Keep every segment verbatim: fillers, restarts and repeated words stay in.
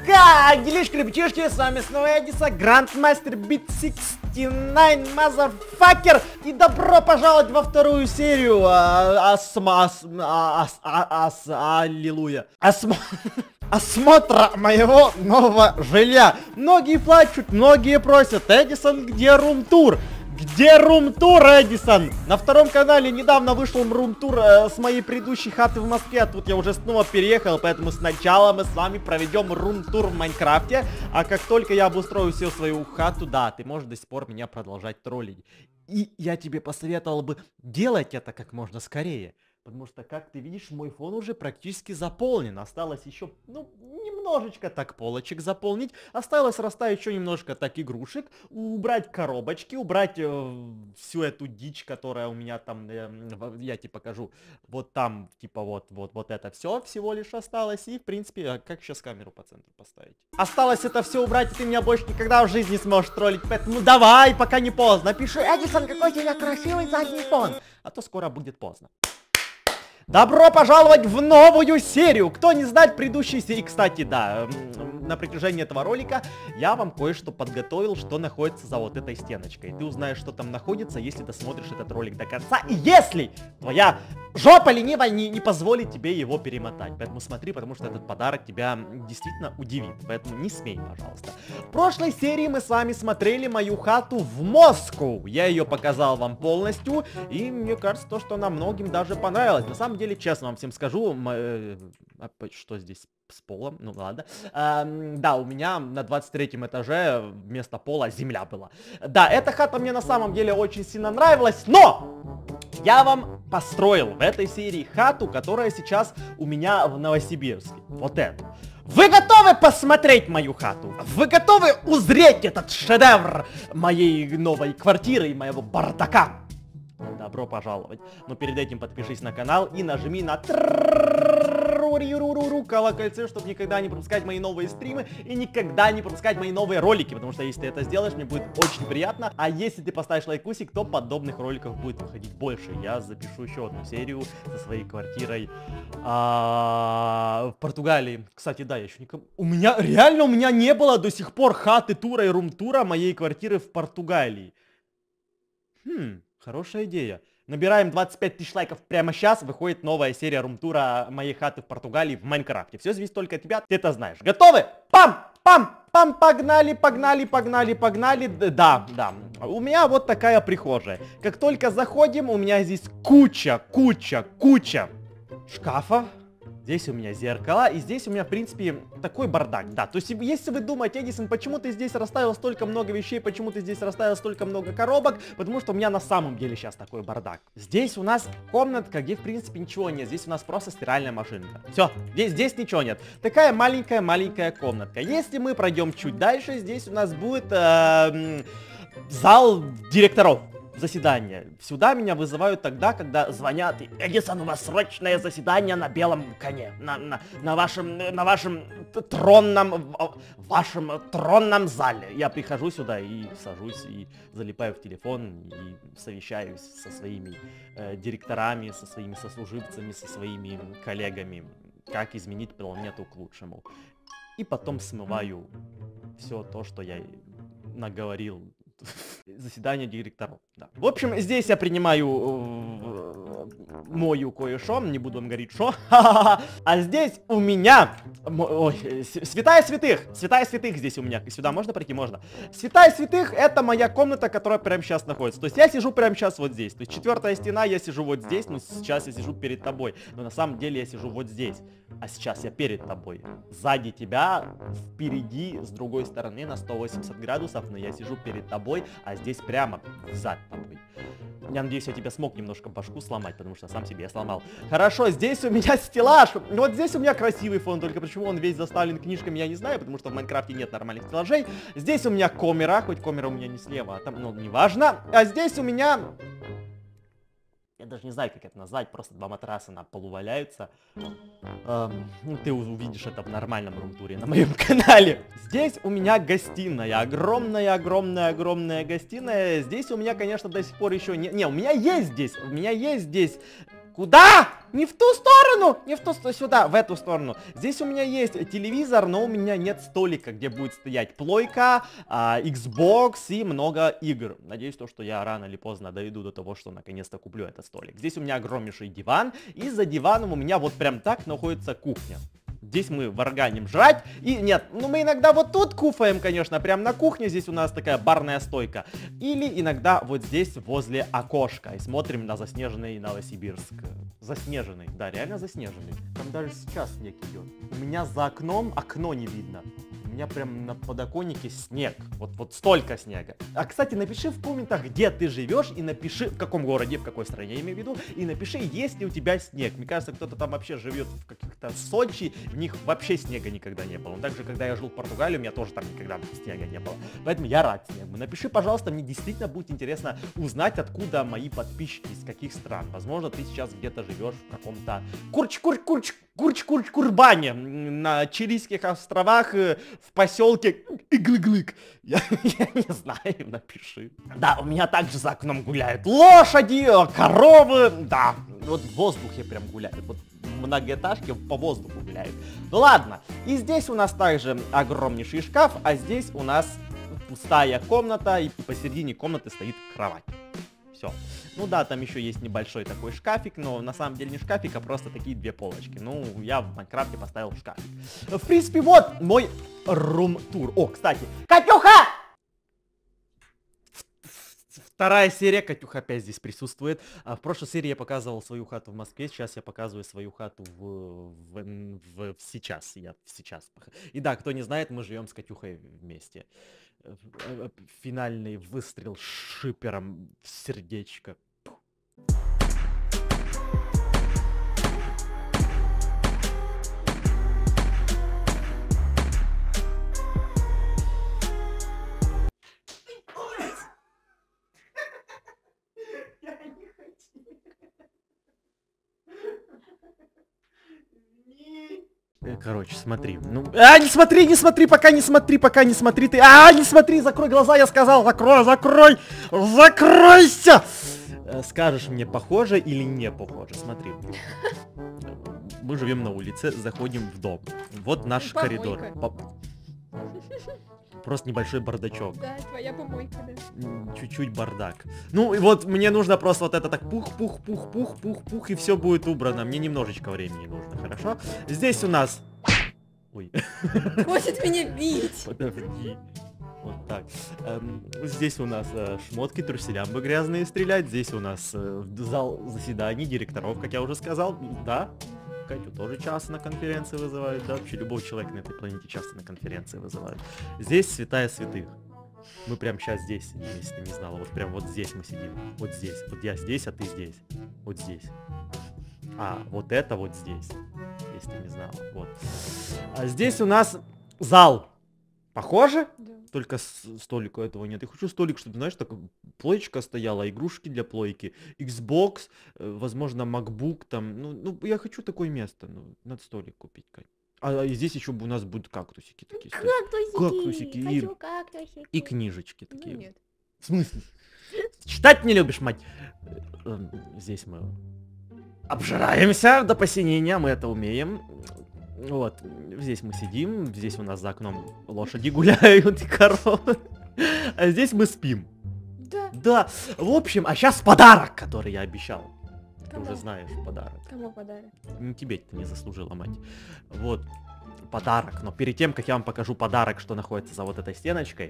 Как делишки, ребятишки, с вами снова Эдиса, Грандмастер Бит шестьдесят девять, мазафакер, и добро пожаловать во вторую серию а, осма, ос, а, ос, а, ос, аллилуйя, осмо... осмотра моего нового жилья. Многие плачут, многие просят: Эдисон, где рум-тур? Где рум-тур, Эдисон? На втором канале недавно вышел рум-тур э, с моей предыдущей хаты в Москве. А тут я уже снова переехал, поэтому сначала мы с вами проведем рум-тур в Майнкрафте. А как только я обустрою всю свою хату, да, ты можешь до сих пор меня продолжать троллить. И я тебе посоветовал бы делать это как можно скорее. Потому что, как ты видишь, мой фон уже практически заполнен. Осталось еще, ну, немножечко так полочек заполнить. Осталось расставить еще немножко так игрушек. Убрать коробочки, убрать э, всю эту дичь, которая у меня там, э, я тебе покажу. Вот там, типа, вот, вот, вот это все всего лишь осталось. И, в принципе, как сейчас камеру по центру поставить? Осталось это все убрать, и ты меня больше никогда в жизни сможешь троллить. Поэтому давай, пока не поздно. Пиши: Эдисон, какой у тебя красивый задний фон. А то скоро будет поздно. Добро пожаловать в новую серию! Кто не знает предыдущей серии, кстати, да, на протяжении этого ролика я вам кое-что подготовил, что находится за вот этой стеночкой. Ты узнаешь, что там находится, если ты смотришь этот ролик до конца, и если твоя жопа ленивая не, не позволит тебе его перемотать. Поэтому смотри, потому что этот подарок тебя действительно удивит. Поэтому не смей, пожалуйста. В прошлой серии мы с вами смотрели мою хату в Москву. Я ее показал вам полностью, и мне кажется, то, что она многим даже понравилась. На самом деле, честно вам всем скажу, э, что здесь с полом, ну ладно. А, да, у меня на двадцать третьем этаже вместо пола земля была. Да, эта хата мне на самом деле очень сильно нравилась, но я вам построил в этой серии хату, которая сейчас у меня в Новосибирске. Вот эту. Вы готовы посмотреть мою хату? Вы готовы узреть этот шедевр моей новой квартиры и моего бардака? Добро пожаловать. Но перед этим подпишись на канал и нажми на колокольцы, чтобы никогда не пропускать мои новые стримы и никогда не пропускать мои новые ролики, потому что если ты это сделаешь, мне будет очень приятно. А если ты поставишь лайкусик, то подобных роликов будет выходить больше. Я запишу еще одну серию со своей квартирой а, в Португалии. Кстати, да, я еще никому... У меня, реально, у меня не было до сих пор хаты тура и рум-тура моей квартиры в Португалии. Хм... Хорошая идея. Набираем двадцать пять тысяч лайков прямо сейчас. Выходит новая серия рум-тура моей хаты в Португалии в Майнкрафте. Все зависит только от тебя, ты это знаешь. Готовы? Пам! Пам! Пам! Погнали, погнали, погнали, погнали. Да, да. У меня вот такая прихожая. Как только заходим, у меня здесь куча, куча, куча шкафа. Здесь у меня зеркала, и здесь у меня, в принципе, такой бардак, да. То есть, если вы думаете: Эдисон, почему ты здесь расставил столько много вещей, почему ты здесь расставил столько много коробок, потому что у меня на самом деле сейчас такой бардак. Здесь у нас комнатка, где, в принципе, ничего нет. Здесь у нас просто стиральная машинка. Все, здесь, здесь ничего нет. Такая маленькая-маленькая комнатка. Если мы пройдем чуть дальше, здесь у нас будет э, зал директоров. Заседание. Сюда меня вызывают тогда, когда звонят: Эдисон, у вас срочное заседание на белом коне. На, на, на вашем, на вашем тронном, в вашем тронном зале. Я прихожу сюда и сажусь, и залипаю в телефон, и совещаюсь со своими э, директорами, со своими сослуживцами, со своими коллегами, как изменить планету к лучшему. И потом смываю все то, что я наговорил. Заседание директоров, да. В общем, здесь я принимаю э, мою кое-что, не буду вам говорить что. А здесь у меня, ой, святая святых, святая святых здесь у меня. Сюда можно пройти? Можно. Святая святых — это моя комната, которая прямо сейчас находится. То есть я сижу прямо сейчас вот здесь. То есть четвертая стена, я сижу вот здесь, но сейчас я сижу перед тобой. Но на самом деле я сижу вот здесь. А сейчас я перед тобой. Сзади тебя, впереди, с другой стороны на сто восемьдесят градусов, но я сижу перед тобой, а здесь прямо сзади тобой. Я надеюсь, я тебе смог немножко башку сломать, потому что сам себе я сломал. Хорошо, здесь у меня стеллаж. Вот здесь у меня красивый фон, только почему он весь заставлен книжками, я не знаю, потому что в Майнкрафте нет нормальных стеллажей. Здесь у меня камера, хоть камера у меня не слева, а там, ну, неважно. А здесь у меня... Я даже не знаю, как это назвать, просто два матраса на полу валяются. Эм, ты увидишь это в нормальном рум-туре на моем канале. Здесь у меня гостиная, огромная-огромная-огромная гостиная. Здесь у меня, конечно, до сих пор еще не... Не, у меня есть здесь, у меня есть здесь... Куда? не в ту сторону, не в ту сторону, сюда, в эту сторону. Здесь у меня есть телевизор, но у меня нет столика, где будет стоять плойка, а, Xbox и много игр. Надеюсь, то, что я рано или поздно дойду до того, что наконец-то куплю этот столик. Здесь у меня огромнейший диван, и за диваном у меня вот прям так находится кухня. Здесь мы варганим жрать. И нет, ну мы иногда вот тут куфаем, конечно, прям на кухне. Здесь у нас такая барная стойка. Или иногда вот здесь возле окошка. И смотрим на заснеженный Новосибирск. Заснеженный, да, реально заснеженный. Там даже сейчас снег идет. У меня за окном окно не видно. У меня прям на подоконнике снег. Вот, вот столько снега. А, кстати, напиши в комментах, где ты живешь, и напиши, в каком городе, в какой стране, я имею в виду, и напиши, есть ли у тебя снег. Мне кажется, кто-то там вообще живет в каких-то Сочи, в них вообще снега никогда не было. Но также, когда я жил в Португалии, у меня тоже там никогда снега не было. Поэтому я рад снегу. Напиши, пожалуйста, мне действительно будет интересно узнать, откуда мои подписчики, из каких стран. Возможно, ты сейчас где-то живешь в каком-то курч-курч-курч Курч-Курч-Курбане на Чилийских островах в поселке Иглыглык. Я, я не знаю, напиши. Да, у меня также за окном гуляют лошади, коровы. Да, вот в воздухе прям гуляют. Вот многоэтажки по воздуху гуляют. Ну ладно, и здесь у нас также огромнейший шкаф, а здесь у нас пустая комната, и посередине комнаты стоит кровать. Все. Ну да, там еще есть небольшой такой шкафик, но на самом деле не шкафик, а просто такие две полочки. Ну, я в Майнкрафте поставил шкафик. В принципе, вот мой рум-тур. О, кстати, Катюха! Вторая серия, Катюха опять здесь присутствует. А в прошлой серии я показывал свою хату в Москве, сейчас я показываю свою хату в, в, в, в сейчас. Я сейчас. И да, кто не знает, мы живем с Катюхой вместе. Финальный выстрел шипером в сердечко. Короче, смотри. Ну, а, не смотри, не смотри, пока не смотри, пока не смотри ты. А, не смотри, закрой глаза, я сказал, закрой, закрой, закройся. Скажешь мне, похоже или не похоже? Смотри. Мы живем на улице, заходим в дом. Вот наш Помойка. коридор. По... Просто небольшой бардачок. Да, твоя помойка, да. Чуть-чуть бардак. Ну, и вот мне нужно просто вот это так пух-пух-пух-пух-пух-пух, и все будет убрано. Мне немножечко времени нужно, хорошо? Здесь у нас... Ой. Хочет меня бить. Подожди. Вот так. Эм, здесь у нас э, шмотки, труселям бы грязные стрелять. Здесь у нас э, зал заседаний директоров, как я уже сказал. Да. Катю тоже часто на конференции вызывают, да, вообще любого человека на этой планете часто на конференции вызывают. Здесь святая святых. Мы прям сейчас здесь сидим, если ты не знала, вот прям вот здесь мы сидим, вот здесь, вот я здесь, а ты здесь, вот здесь. А, вот это вот здесь, если ты не знала, вот. А здесь у нас зал. Похоже? Да. Только столика этого нет. Я хочу столик, чтобы, знаешь, так плоечка стояла, игрушки для плойки, Xbox, э, возможно, MacBook там. Ну, ну, я хочу такое место. Ну, надо столик купить, Кать. А, и здесь еще у нас будут кактусики такие. Кактусики. Кактусики и, Хочу кактусики. и книжечки Ну, такие. нет. В смысле? Читать не любишь, мать? Э, Здесь мы обжираемся до посинения, мы это умеем. Вот, здесь мы сидим, здесь у нас за окном лошади гуляют и коровы, а здесь мы спим. Да. Да, в общем, а сейчас подарок, который я обещал. Ты Кому? уже знаешь подарок. Кому подарок? Не тебе это не заслужила, мать. Вот, подарок. Но перед тем, как я вам покажу подарок, что находится за вот этой стеночкой,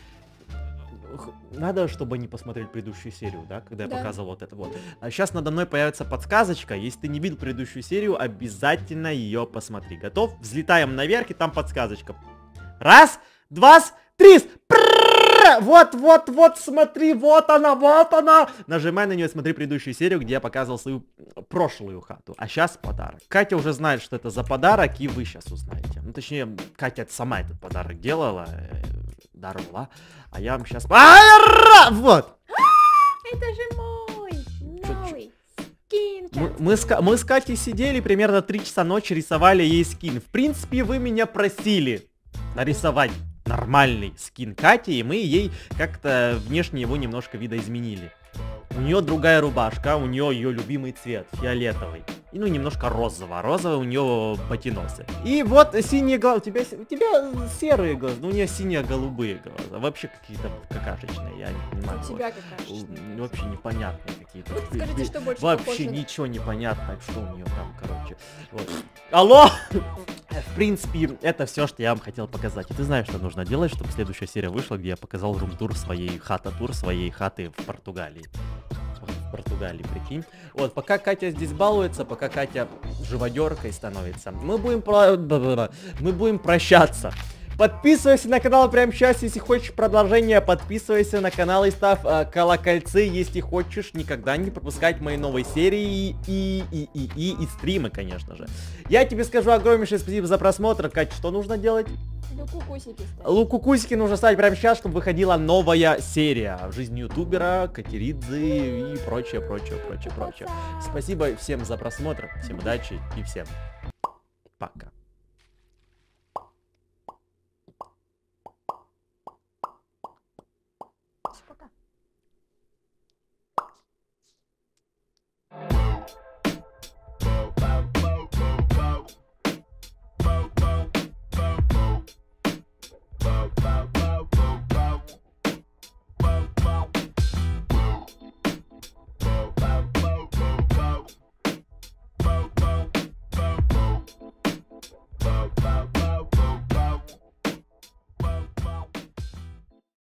надо, чтобы они посмотрели предыдущую серию, да, когда я Да. показывал вот это вот. А сейчас надо мной появится подсказочка. Если ты не видел предыдущую серию, обязательно ее посмотри. Готов? Взлетаем наверх, и там подсказочка. Раз, два, три. Вот, вот, вот, смотри, вот она, вот она. Нажимай на нее, смотри предыдущую серию, где я показывал свою прошлую хату. А сейчас подарок. Катя уже знает, что это за подарок, и вы сейчас узнаете. Ну, точнее, Катя сама этот подарок делала, даровала. А я вам сейчас... Вот! Это же мой новый скин. Мы, мы, с, мы с Катей сидели примерно три часа ночи, рисовали ей скин. В принципе, вы меня просили нарисовать нормальный скин Кати, и мы ей как-то внешне его немножко видоизменили. У нее другая рубашка, у нее ее любимый цвет, фиолетовый. И ну немножко розового, розовый у нее ботиносы. И вот синие глаза, у тебя, у тебя серые глаза, ну у нее синие-голубые глаза. Вообще какие-то какашечные, я не понимаю. У тебя вот. какашечные. Вообще непонятные какие-то. Скажите, что больше Вообще похоже на- ничего не понятно, что у нее там, короче. Вот. Алло! В принципе, это все, что я вам хотел показать. И ты знаешь, что нужно делать, чтобы следующая серия вышла, где я показал рум-тур своей, хата-тур своей хаты в Португалии. В Португалии, прикинь. Вот, пока Катя здесь балуется, пока Катя живодеркой становится, мы будем, про... мы будем прощаться. Подписывайся на канал прямо сейчас, если хочешь продолжение. Подписывайся на канал и ставь э, колокольцы, если хочешь никогда не пропускать мои новые серии и, и, и, и, и стримы, конечно же. Я тебе скажу огромнейшее спасибо за просмотр. Катя, что нужно делать? Лукукусики ставь. Лукукусики нужно ставить прямо сейчас, чтобы выходила новая серия в жизни ютубера, Катеридзе и прочее, прочее, прочее, прочее. Спасибо всем за просмотр, всем удачи и всем